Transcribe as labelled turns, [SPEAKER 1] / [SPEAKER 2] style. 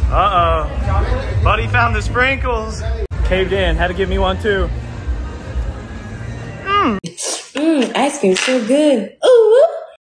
[SPEAKER 1] Uh-oh. Buddy found the sprinkles. Caved in. Had to give me one too.
[SPEAKER 2] Ice cream so good.